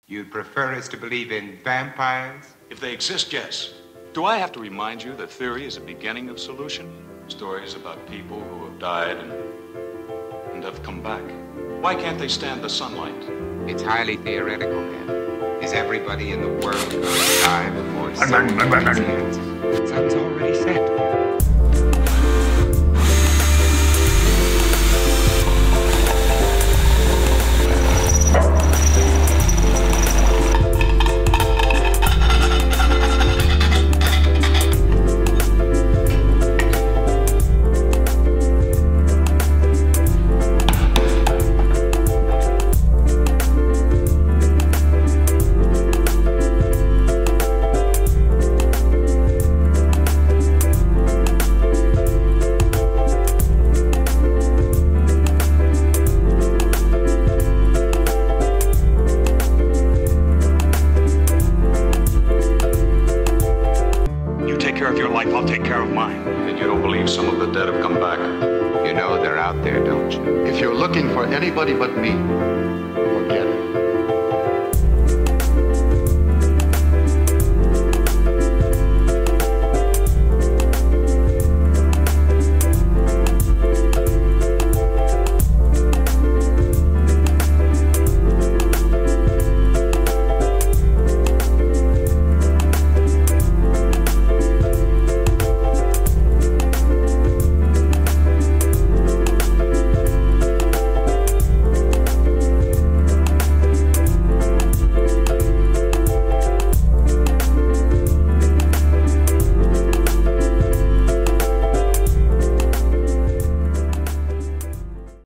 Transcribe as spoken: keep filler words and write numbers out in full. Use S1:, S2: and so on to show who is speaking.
S1: You'd prefer us to believe in vampires?
S2: If they exist, yes. Do I have to remind you that theory is a beginning of solution? Stories about people who have died and, and have come back. Why can't they stand the sunlight?
S1: It's highly theoretical, then. Is everybody in the world going to die before someone gets the answer? Sun's already set.
S2: I'll take care of mine. And you don't believe some of the dead have come back?
S1: You know they're out there, don't you?
S3: If you're looking for anybody but me,